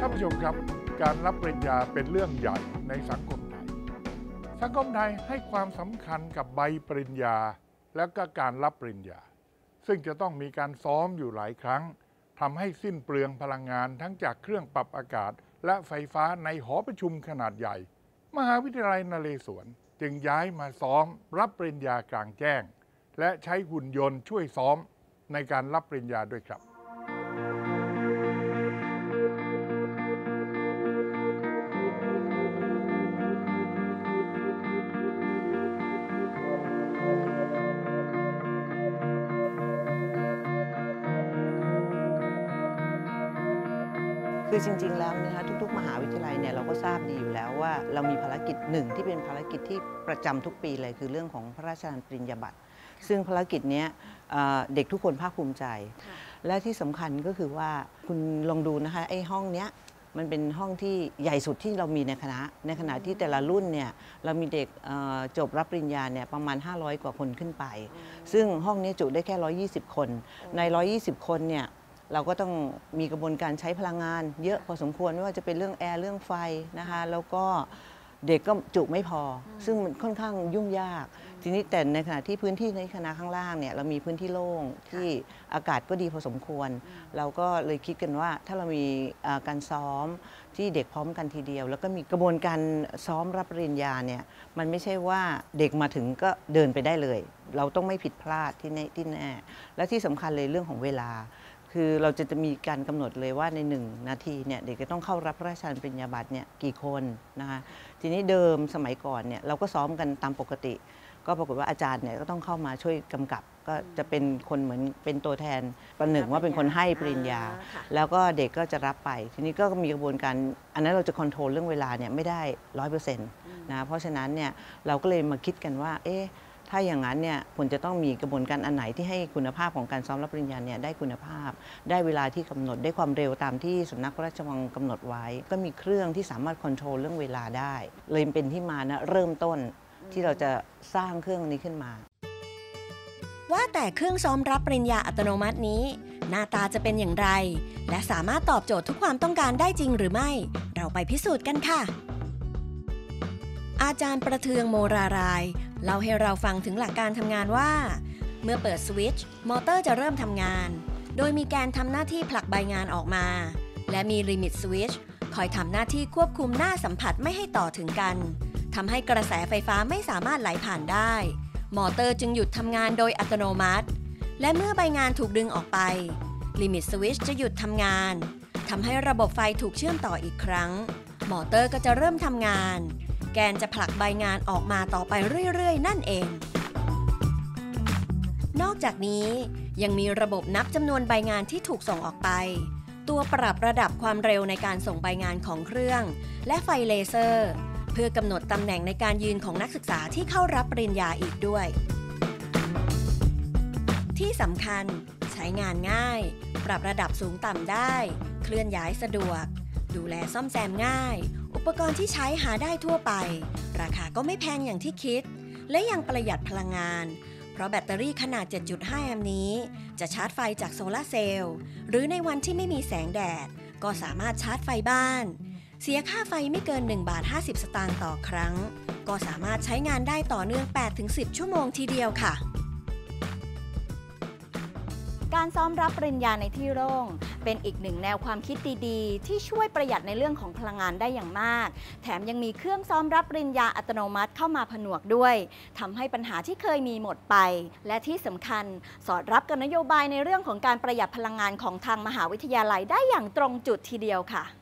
านผู้ชมครับการรับปริญญาเป็นเรื่องใหญ่ในสังคมไทยให้ความสำคัญกับใบปริญญาและก็การรับปริญญาซึ่งจะต้องมีการซ้อมอยู่หลายครั้งทำให้สิ้นเปลืองพลังงานทั้งจากเครื่องปรับอากาศและไฟฟ้าในหอประชุมขนาดใหญ่มหาวิทยาลัยนเรศวรจึงย้ายมาซ้อมรับปริญญากลางแจ้งและใช้หุ่นยนต์ช่วยซ้อมในการรับปริญญาด้วยครับคือจริงๆแล้วนะคะทุกๆมหาวิทยาลัยเนี่ยเราก็ทราบดีอยู่แล้วว่าเรามีภารกิจหนึ่งที่เป็นภารกิจที่ประจำทุกปีเลยคือเรื่องของพระราชทานปริญญาบัตรซึ่งภารกิจนี้เด็กทุกคนภาคภูมิใจและที่สำคัญก็คือว่าคุณลองดูนะคะไอ้ห้องเนี้ยมันเป็นห้องที่ใหญ่สุดที่เรามีในขณะที่แต่ละรุ่นเนี่ยเรามีเด็กจบรับปริญญาเนี่ยประมาณ500กว่าคนขึ้นไปซึ่งห้องนี้จุได้แค่120คนใน120คนเนี่ยเราก็ต้องมีกระบวนการใช้พลังงานเยอะพอสมควรไม่ว่าจะเป็นเรื่องแอร์เรื่องไฟนะคะแล้วก็เด็กก็จุไม่พอซึ่งมันค่อนข้างยุ่งยากทีนี้แต่ในขณะที่พื้นที่ในคณะข้างล่างเนี่ยเรามีพื้นที่โล่งที่อากาศก็ดีพอสมควรเราก็เลยคิดกันว่าถ้าเรามีการซ้อมที่เด็กพร้อมกันทีเดียวแล้วก็มีกระบวนการซ้อมรับปริญญาเนี่ยมันไม่ใช่ว่าเด็กมาถึงก็เดินไปได้เลยเราต้องไม่ผิดพลาดที่แน่และที่สำคัญเลยเรื่องของเวลาคือเราจะมีการกำหนดเลยว่าใน1นาทีเนี่ยเด็กจะต้องเข้ารับพระราชทานปริญญาบัตรเนี่ยกี่คนนะคะทีนี้เดิมสมัยก่อนเนี่ยเราก็ซ้อมกันตามปกติก็ปรากฏว่าอาจารย์เนี่ยก็ต้องเข้ามาช่วยกำกับก็จะเป็นคนเหมือนเป็นตัวแทนประหนึ่งว่าเป็นคนให้ปริญญาแล้วก็เด็กก็จะรับไปทีนี้ก็มีกระบวนการอันนั้นเราจะคอนโทรลเรื่องเวลาเนี่ยไม่ได้ 100% นะเพราะฉะนั้นเนี่ยเราก็เลยมาคิดกันว่าถ้าอย่างนั้นเนี่ยควรจะต้องมีกระบวนการอันไหนที่ให้คุณภาพของการซ้อมรับปริญญาเนี่ยได้คุณภาพได้เวลาที่กำหนดได้ความเร็วตามที่สำนักพระราชวังกำหนดไว้ก็มีเครื่องที่สามารถคอนโทรลเรื่องเวลาได้เลยเป็นที่มานะเริ่มต้นที่เราจะสร้างเครื่องนี้ขึ้นมาว่าแต่เครื่องซ้อมรับปริญญาอัตโนมัตินี้หน้าตาจะเป็นอย่างไรและสามารถตอบโจทย์ทุกความต้องการได้จริงหรือไม่เราไปพิสูจน์กันค่ะอาจารย์ประเทืองโมรารายเล่าให้เราฟังถึงหลักการทำงานว่าเมื่อเปิดสวิตช์มอเตอร์จะเริ่มทำงานโดยมีแกนทำหน้าที่ผลักใบงานออกมาและมีลิมิตสวิตช์คอยทำหน้าที่ควบคุมหน้าสัมผัสไม่ให้ต่อถึงกันทำให้กระแสไฟฟ้าไม่สามารถไหลผ่านได้มอเตอร์จึงหยุดทำงานโดยอัตโนมัติและเมื่อใบงานถูกดึงออกไปลิมิตสวิตช์จะหยุดทำงานทำให้ระบบไฟถูกเชื่อมต่ออีกครั้งมอเตอร์ก็จะเริ่มทำงานแกนจะผลักใบงานออกมาต่อไปเรื่อยๆนั่นเองนอกจากนี้ยังมีระบบนับจำนวนใบงานที่ถูกส่งออกไปตัวปรับระดับความเร็วในการส่งใบงานของเครื่องและไฟเลเซอร์เพื่อกำหนดตำแหน่งในการยืนของนักศึกษาที่เข้ารับปริญญาอีกด้วยที่สำคัญใช้งานง่ายปรับระดับสูงต่ำได้เคลื่อนย้ายสะดวกดูแลซ่อมแซมง่ายอุปกรณ์ที่ใช้หาได้ทั่วไปราคาก็ไม่แพงอย่างที่คิดและยังประหยัดพลังงานเพราะแบตเตอรี่ขนาด 7.5 แอมป์นี้จะชาร์จไฟจากโซลาร์เซลล์หรือในวันที่ไม่มีแสงแดดก็สามารถชาร์จไฟบ้านเสียค่าไฟไม่เกิน1.50 บาทต่อครั้งก็สามารถใช้งานได้ต่อเนื่อง 8-10 ชั่วโมงทีเดียวค่ะการซ้อมรับปริญญาในที่โล่งเป็นอีกหนึ่งแนวความคิดดีๆที่ช่วยประหยัดในเรื่องของพลังงานได้อย่างมากแถมยังมีเครื่องซ้อมรับปริญญาอัตโนมัติเข้ามาผนวกด้วยทำให้ปัญหาที่เคยมีหมดไปและที่สำคัญสอดรับกับนโยบายในเรื่องของการประหยัดพลังงานของทางมหาวิทยาลัยได้อย่างตรงจุดทีเดียวค่ะ